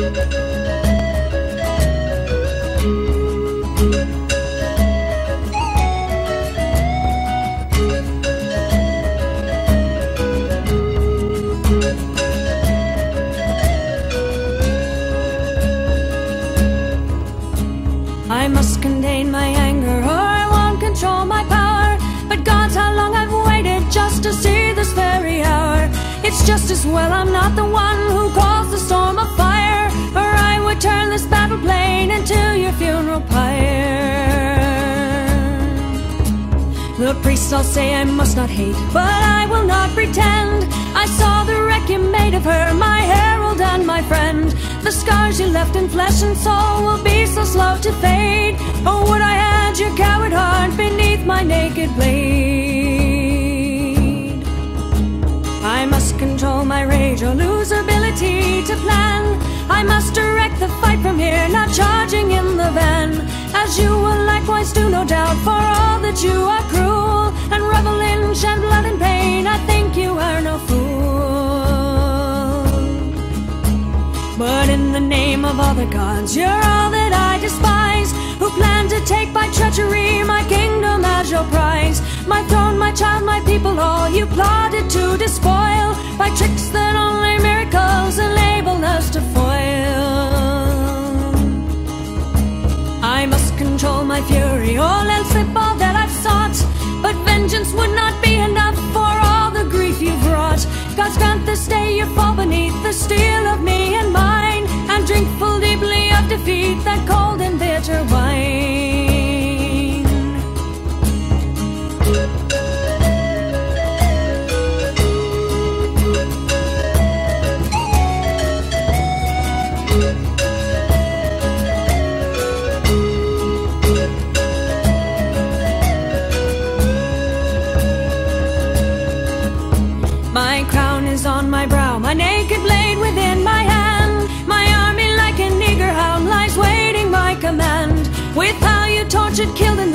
I must contain my anger, or I won't control my power. But God's how long I've waited just to see this very hour. It's just as well I'm not the one who caused the storm of fire, or I would turn this battle plain into your funeral pyre. The priests all say I must not hate, but I will not pretend. I saw the wreck you made of her, my herald and my friend. The scars you left in flesh and soul will be so slow to fade. Oh, would I had your coward heart beneath my naked blade. I must control my rage or lose ability to plan. I must direct the fight from here, not charging in the van. As you will likewise do, no doubt, for all that you are cruel and revel in shed blood and pain. I think you are no fool. But in the name of all the gods, you're all that I despise, who plan to take by treachery my kingdom as your prize. My throne, my child, my people, all you plotted to despoil, by tricks that only miracles enable us to foil. I must control my fury, or let slip all that I've sought, but vengeance would not be enough for all the grief you've wrought. God's grant this day you fall beneath the steel of me and mine, and drink full deeply of defeat that cold and bitter wine. My crown is on my brow, my naked blade within my hand. My army like an eager hound lies waiting my command. With how you tortured, killed, and